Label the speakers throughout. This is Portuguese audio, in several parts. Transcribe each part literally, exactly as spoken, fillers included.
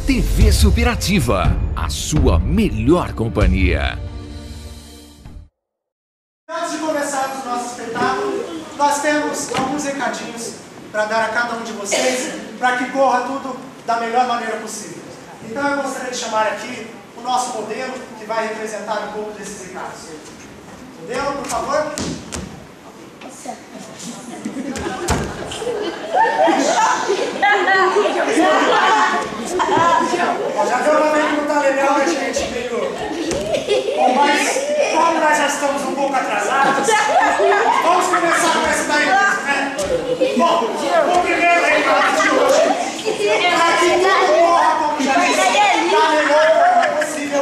Speaker 1: T V Superativa, a sua melhor companhia.
Speaker 2: Antes de começarmos o nosso espetáculo, nós temos alguns recadinhos para dar a cada um de vocês, para que corra tudo da melhor maneira possível. Então eu gostaria de chamar aqui o nosso modelo, que vai representar um pouco desses recados. Modelo, por favor. Já deu uma vez que não está legal, a gente meio... Bom, mas como nós já estamos um pouco atrasados, vamos começar com essa daí, né? Bom, o primeiro recado de hoje, para que tudo corra como já disse, da melhor forma possível,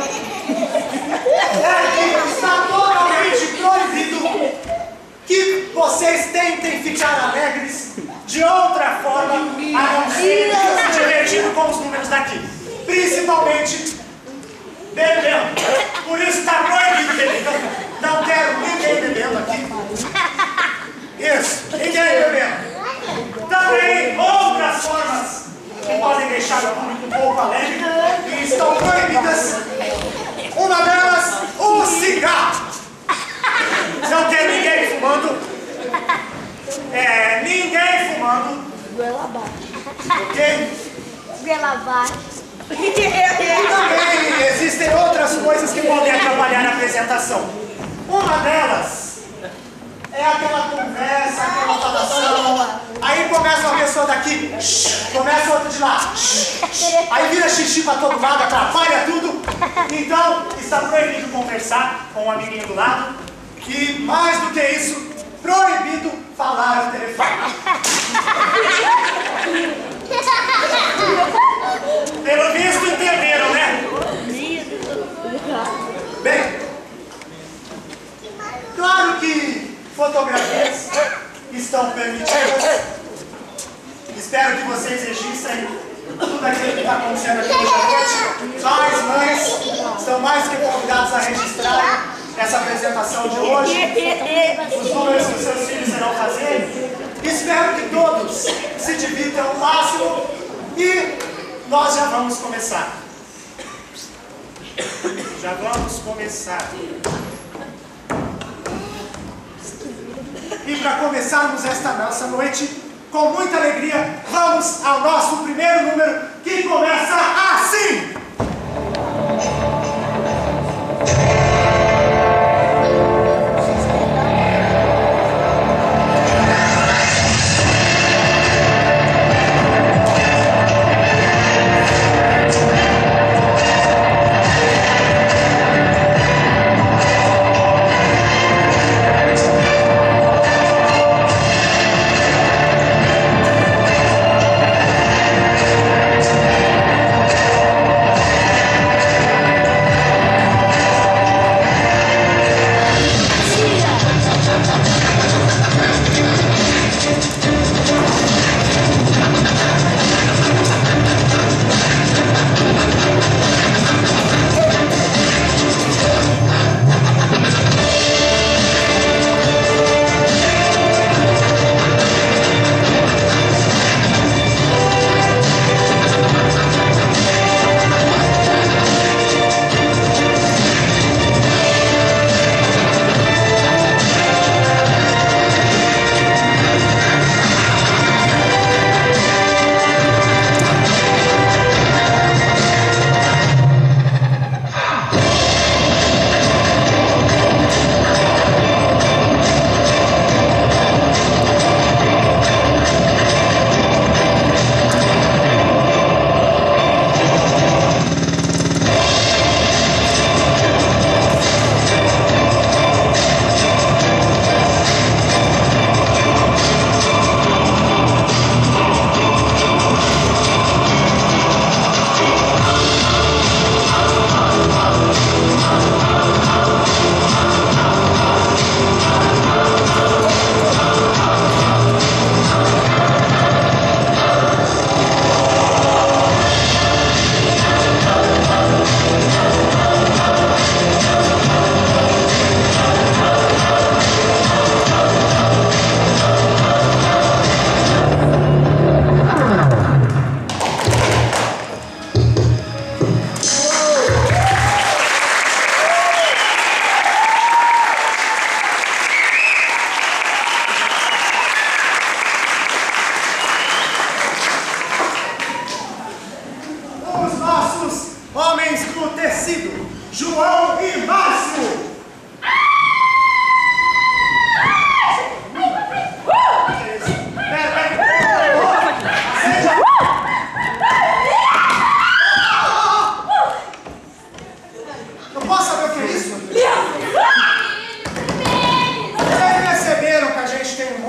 Speaker 2: é que está totalmente proibido que vocês tentem ficar alegres de outra forma, a não ser se divertindo com os números daqui. Principalmente bebendo. Por isso está proibido beber. Não quero ninguém bebendo aqui. Isso, ninguém bebendo. Também outras formas que podem deixar o público um pouco alegre e estão proibidas. Uma delas, o cigarro. Não tem ninguém fumando. É, ninguém fumando.
Speaker 3: Goela abaixo.
Speaker 2: Ok?
Speaker 3: Goela abaixo.
Speaker 2: E também existem outras coisas que podem atrapalhar a apresentação. Uma delas é aquela conversa, aquela falação. Aí começa uma pessoa daqui, começa outra de lá. Aí vira xixi para todo lado, atrapalha tudo. Então está proibido conversar com o amiguinho do lado. E mais do que isso, proibido falar ao telefone. Pelo visto entenderam, né? Bem, claro que fotografias estão permitidas. Espero que vocês registrem tudo aquilo que está acontecendo aqui hoje à noite. Pais, mães, estão mais que convidados a registrar essa apresentação de hoje, os números que seus filhos irão fazer. Espero que todos se divirtam ao máximo e nós já vamos começar. Já vamos começar. E para começarmos esta nossa noite, com muita alegria, vamos ao nosso primeiro número, que começa assim!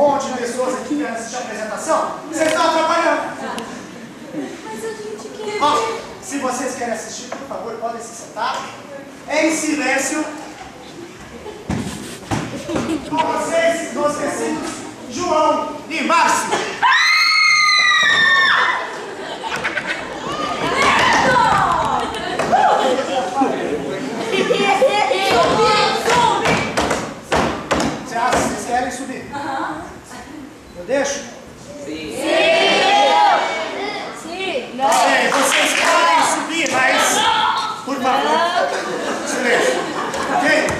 Speaker 2: monte de pessoas aqui querendo assistir a apresentação, vocês estão atrapalhando.
Speaker 4: Mas a gente quer...
Speaker 2: Ó, se vocês querem assistir, por favor, podem se sentar. Em silêncio. Com vocês, nos tecidos, João e Márcio. Você acha que vocês querem subir? Eu deixo?
Speaker 3: Sim.
Speaker 2: Ok, vocês podem subir, mas, por favor, silêncio. Ok?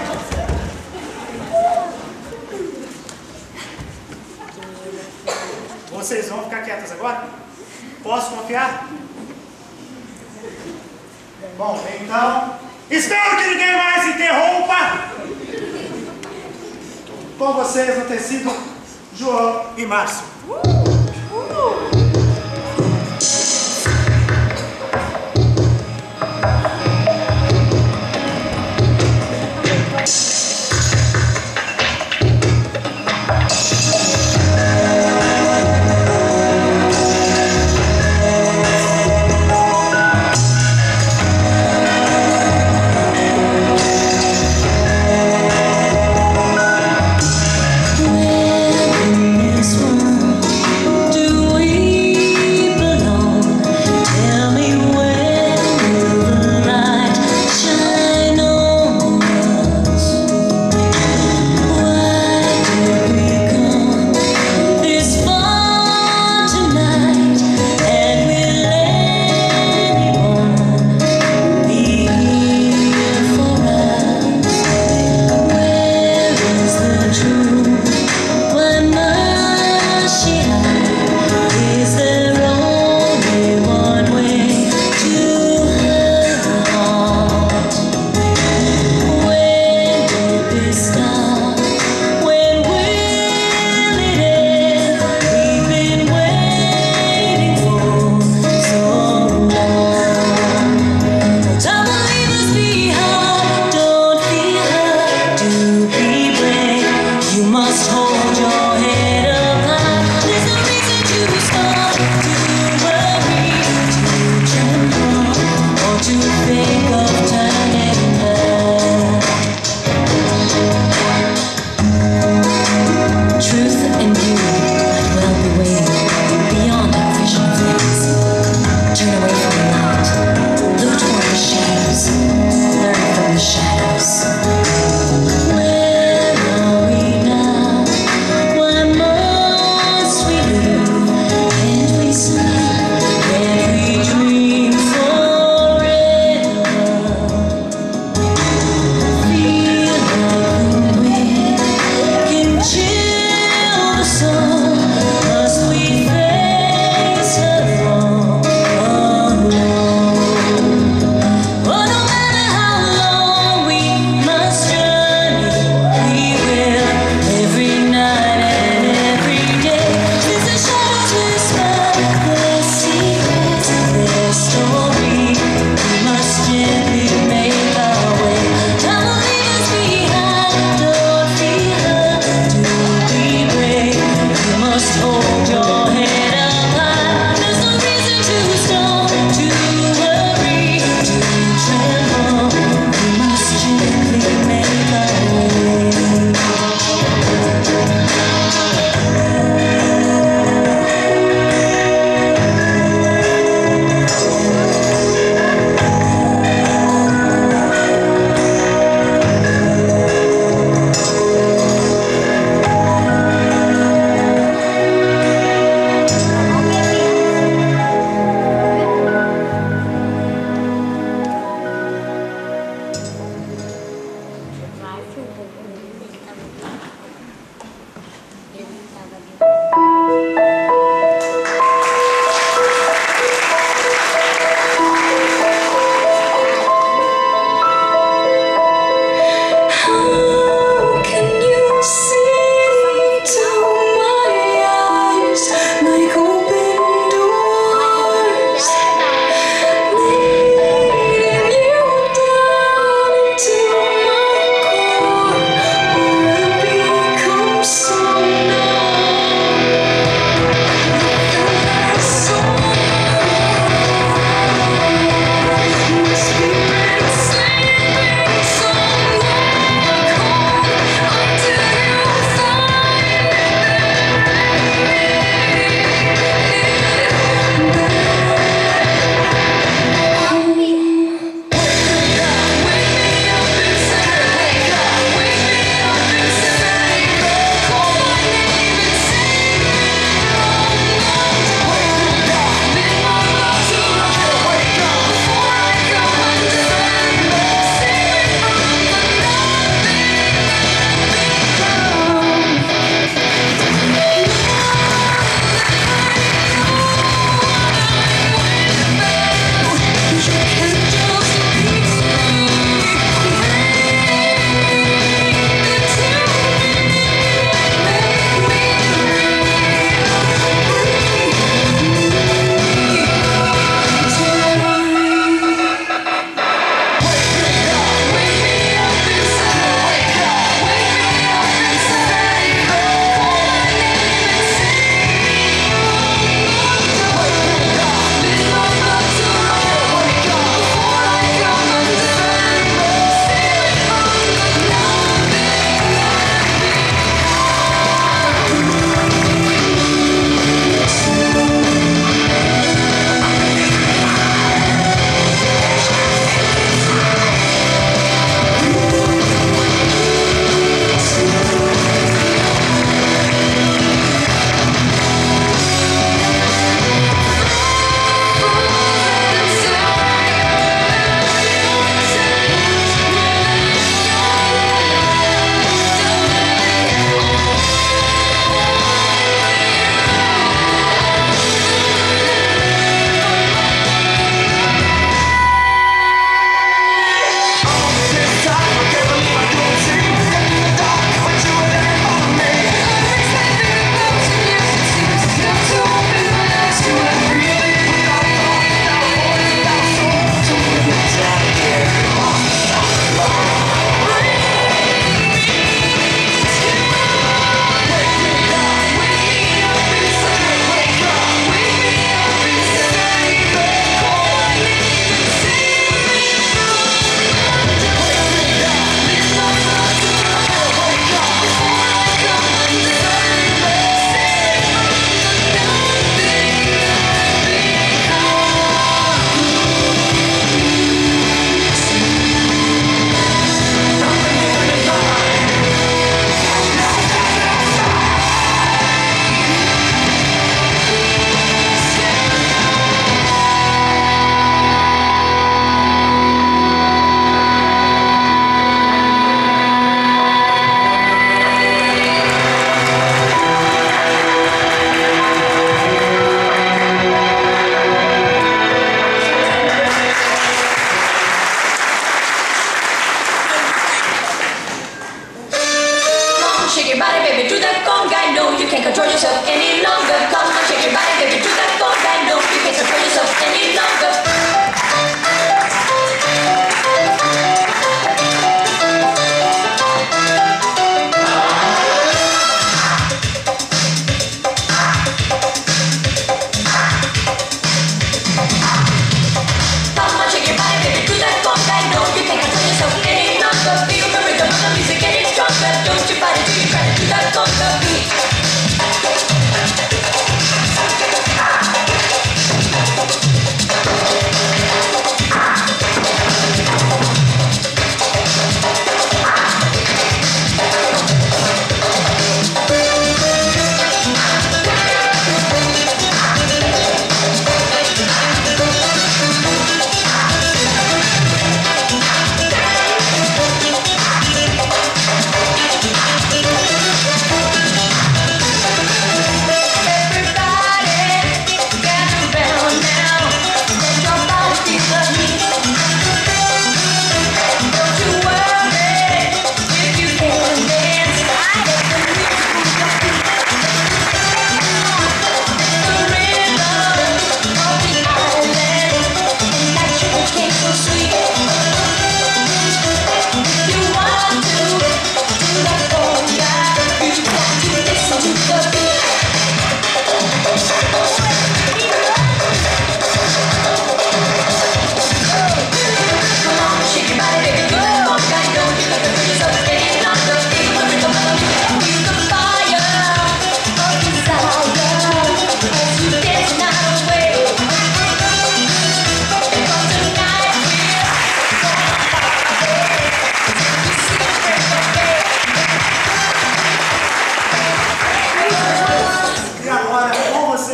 Speaker 2: Vocês vão ficar quietas agora? Posso confiar? Bom, então, espero que ninguém mais interrompa. Com vocês no tecido, João e Márcio.
Speaker 5: This one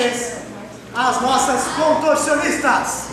Speaker 2: vocês as nossas contorcionistas.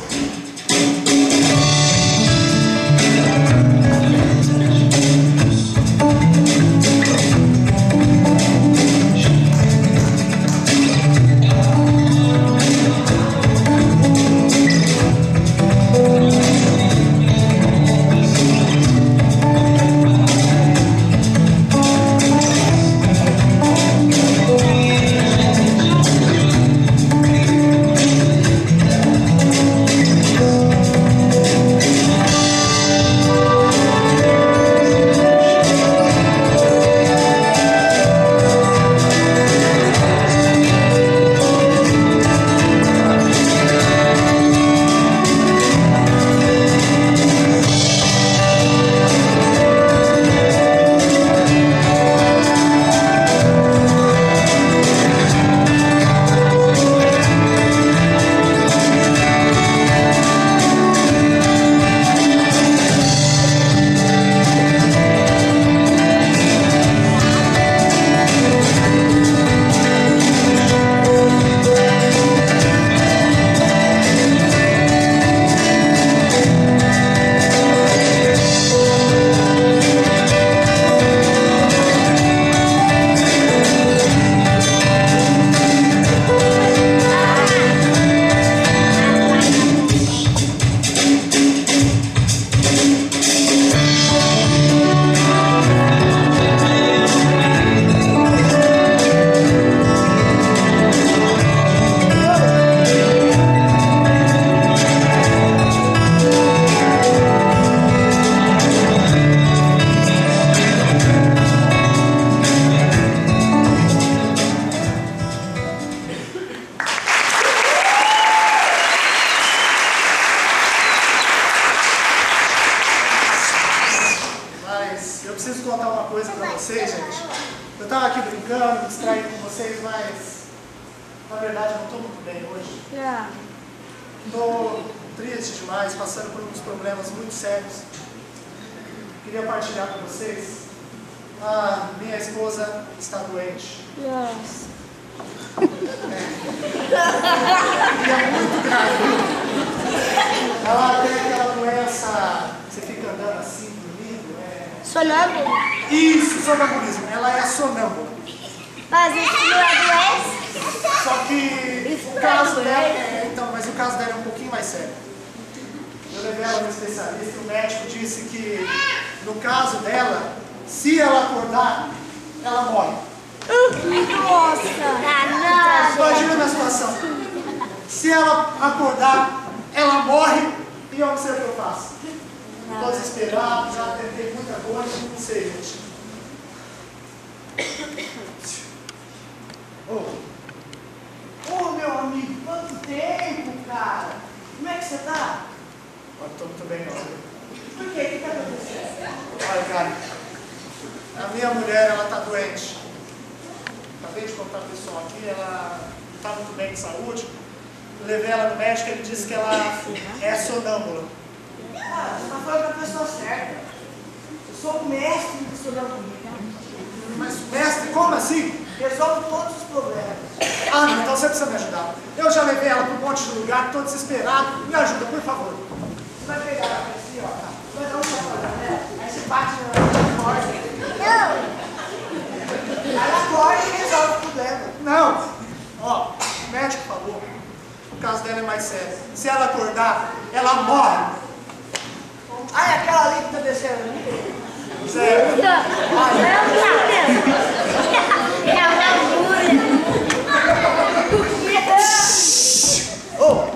Speaker 3: Sonâmbula?
Speaker 2: Isso, sonambulismo. Ela é sonâmbula.
Speaker 3: Mas isso não é doença?
Speaker 2: Só que o caso dela é, então, mas o caso dela é um pouquinho mais sério. Eu levei ela no especialista, o médico disse que no caso dela, se ela acordar, ela morre.
Speaker 3: Nossa! Ah,
Speaker 2: imagina a minha situação. Se ela acordar, ela morre e eu não sei o que eu faço. Estou desesperado, já tentei muita coisa, não sei, gente.
Speaker 5: Ô, oh. oh, meu amigo, quanto tempo, cara? Como é que você tá?
Speaker 2: Eu estou muito bem, não.
Speaker 5: Por quê? O que está acontecendo?
Speaker 2: Olha, cara, a minha mulher, ela está doente. Acabei de contar pro pessoal aqui, ela não está muito bem de saúde. Eu levei ela no médico, ele disse que ela é sonâmbula.
Speaker 5: Ah, você está falando da pessoa certa. Eu sou o mestre de sonambulismo.
Speaker 2: Mas, mestre, como assim?
Speaker 5: Resolvo todos os problemas.
Speaker 2: Ah, não, então você precisa me ajudar. Eu já levei ela para um monte de lugar, estou desesperado. Me ajuda, por favor.
Speaker 5: Você vai pegar ela assim, ó. Vai dar um chacoalhão, né? Aí você bate na porta. Aí ela acorda e resolve o problema.
Speaker 2: Não. Ó, o médico falou. O caso dela é mais sério. Se ela acordar, ela morre.
Speaker 5: Ah, é aquela ali que está descendo ali?
Speaker 2: Sério.
Speaker 3: É uma agulha.
Speaker 5: Ô!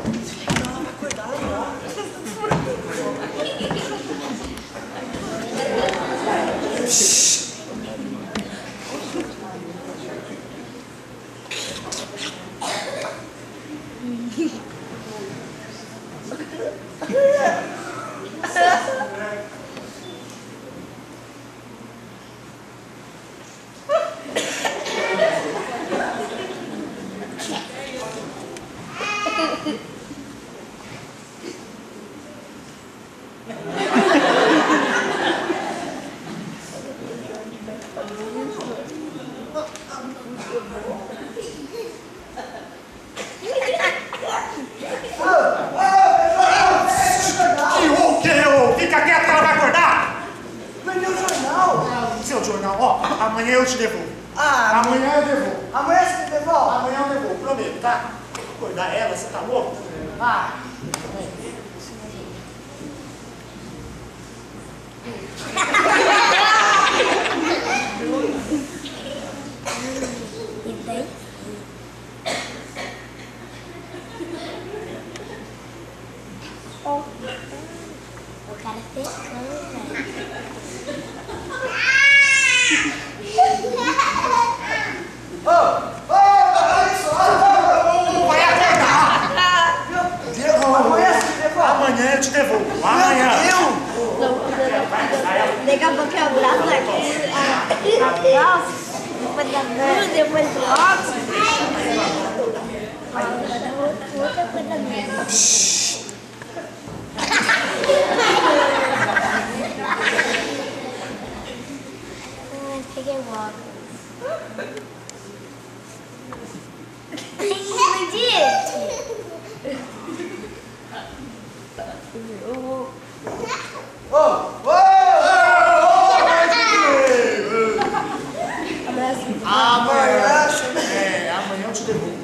Speaker 2: te devolvo.
Speaker 5: Ah,
Speaker 2: Amanhã eu devolvo.
Speaker 5: amanhã você me devolve?
Speaker 2: Amanhã eu devolvo, prometo, tá? Vou acordar ela, você tá louco?
Speaker 5: Vai.
Speaker 3: E daí? Oh, o cara pecando, velho.
Speaker 5: Ô, ô, olha isso, olha.
Speaker 2: Vai acordar!
Speaker 5: Amanhã você me devolve?
Speaker 2: Amanhã eu te devolvo. Amanhã.
Speaker 3: Daqui a pouco eu abraço aqui. Nossa, depois da luz, depois do óculos. Outra coisa mesmo. Peguei o óculos.
Speaker 5: Ô, ô,
Speaker 2: Amanhã. É, amanhã eu te devolvo.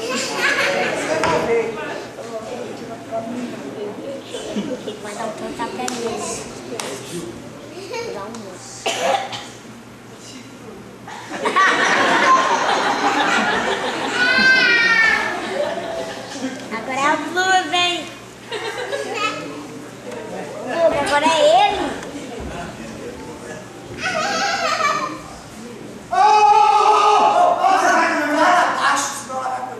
Speaker 3: Vai dar um pontapé mesmo. Por almoço. Agora é a Blue, vem. Blue, agora é ele.
Speaker 2: Você vai me levar abaixo, senão ela vai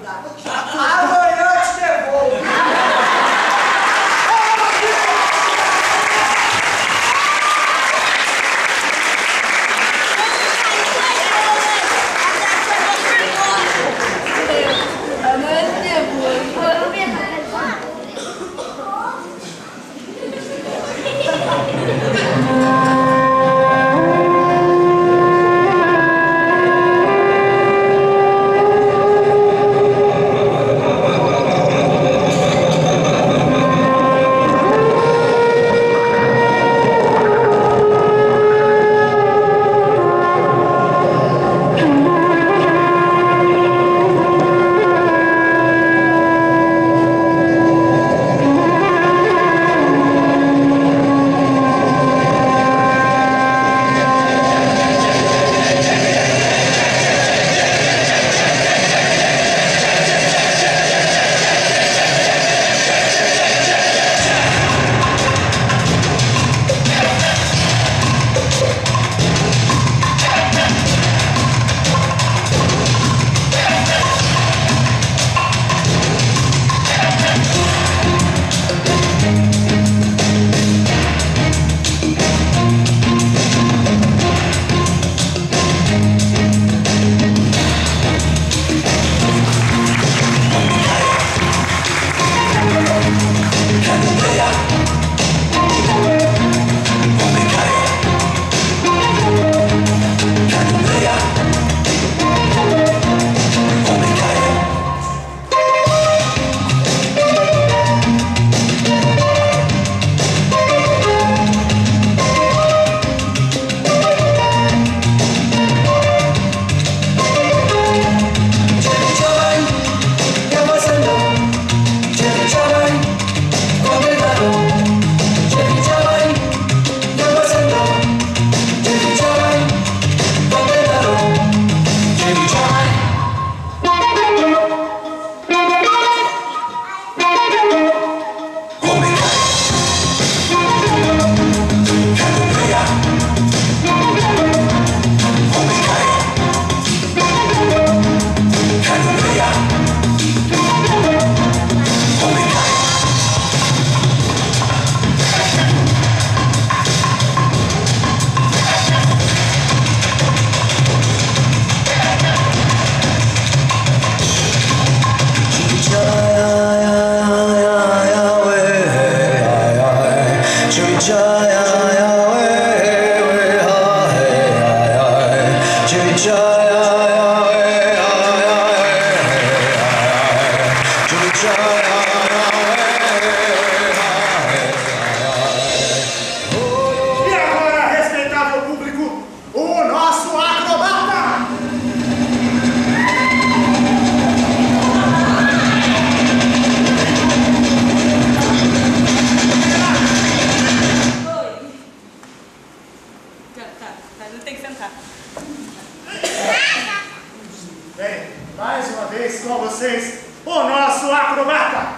Speaker 2: com vocês o nosso acrobata.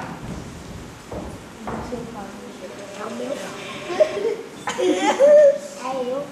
Speaker 3: É o meu. É eu.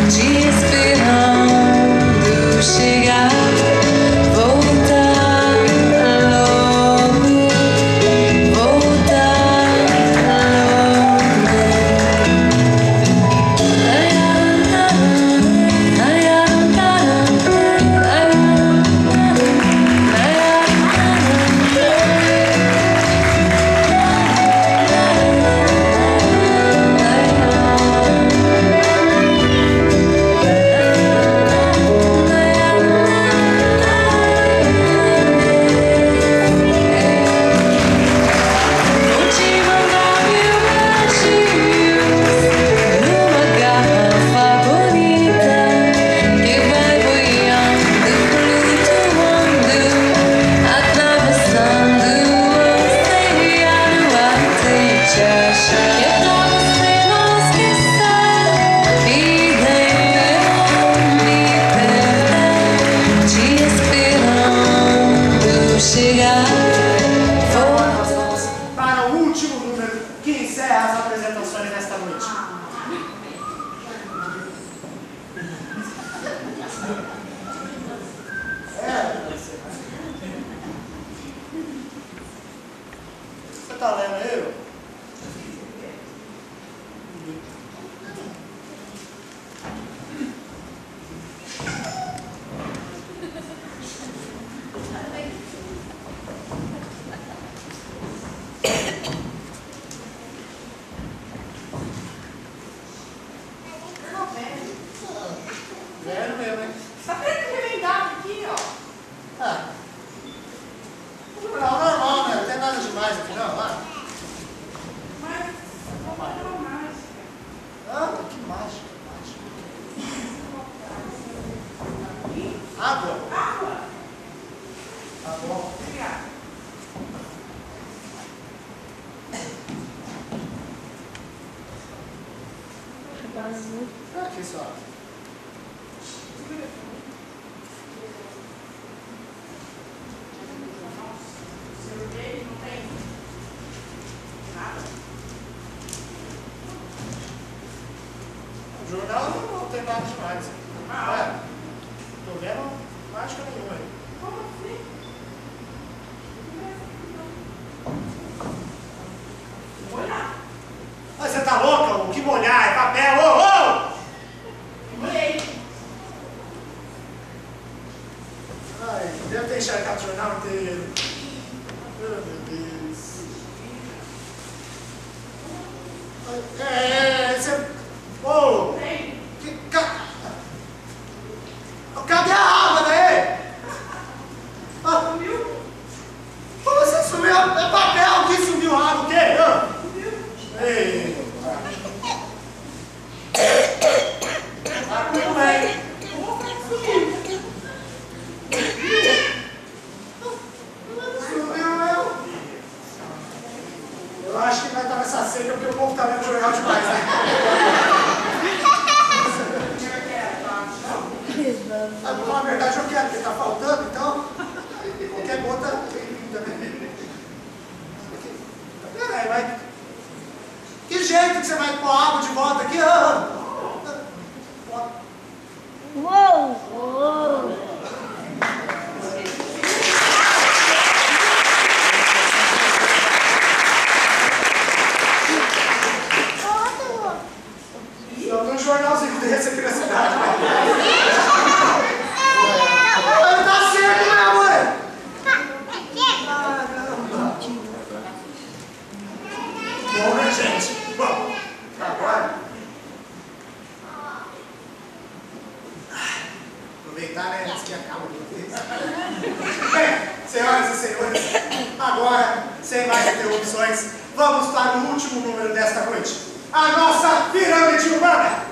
Speaker 6: Chegar, voltar.
Speaker 2: bom. Tá bom?
Speaker 5: Obrigada.
Speaker 2: Aqui só.
Speaker 5: Cerveja não tem nada.
Speaker 2: O jornal não tem nada demais. Ah, é. Tô vendo mágica nenhuma aí.
Speaker 5: Como assim? Molhar.
Speaker 2: Mas você tá louca? O que molhar? É papel? Ô, ô!
Speaker 5: Molhei.
Speaker 2: Ai, deve ter encharcado o jornal inteiro. Oh, meu Deus. É, você... Ô! Que... Ca... Cadê a água daí? Ah,
Speaker 5: Sumiu?
Speaker 2: como você sumiu? É papel que sumiu a água, o quê? Ah. Ei. Ah, tudo bem. Sumiu mesmo. Eu acho que vai estar nessa seca porque o povo tá vendo jornal demais, né? Ah, pra falar a verdade, eu quero, porque tá faltando, então qualquer gota bem-vinda, né? Peraí, mas que jeito que você vai pôr água de volta aqui? Ah,
Speaker 3: Uou! Uou!
Speaker 2: só tem um jornalzinho desse aqui na cidade, né? Tá seco, né, mãe? Bom, né, gente? Bom, agora... Aproveitar, né, antes que acabe de vez. Bem, senhoras e senhores, agora, sem mais interrupções, vamos para o último número desta noite. A nossa pirâmide urbana.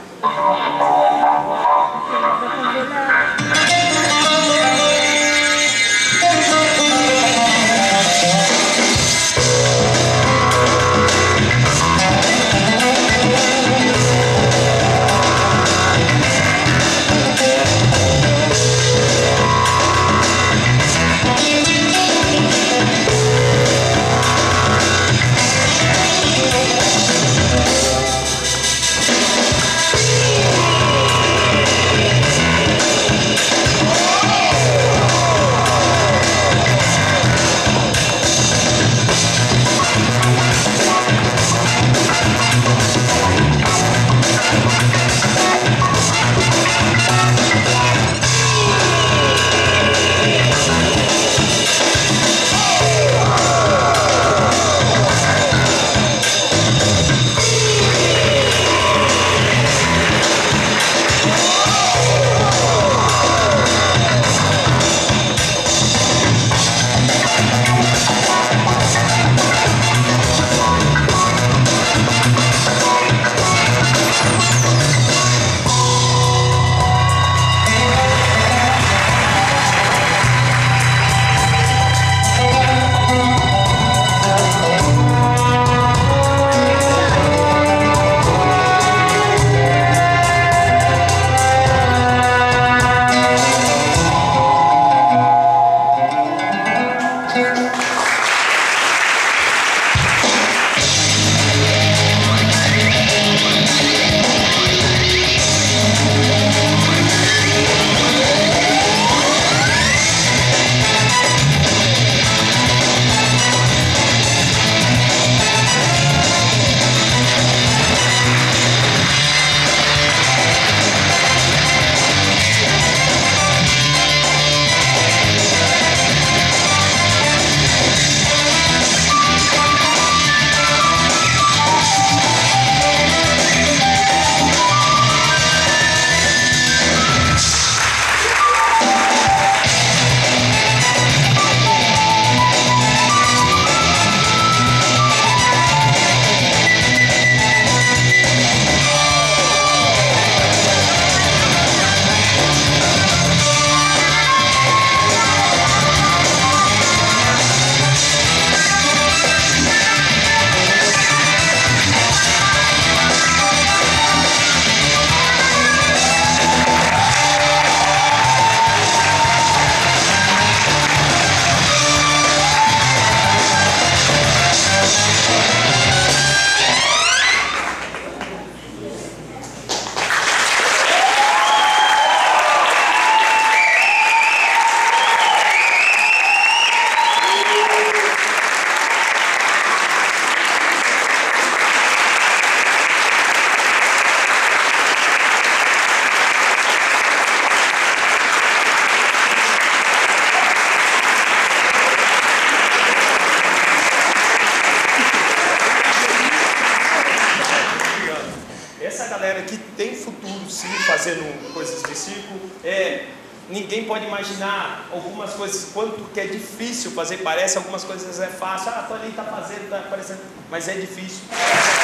Speaker 6: tem futuro sim fazendo coisas de circo. É, ninguém pode imaginar algumas coisas, quanto que é difícil fazer, parece algumas coisas é fácil, ah, a Toninho está fazendo, está aparecendo, mas é difícil.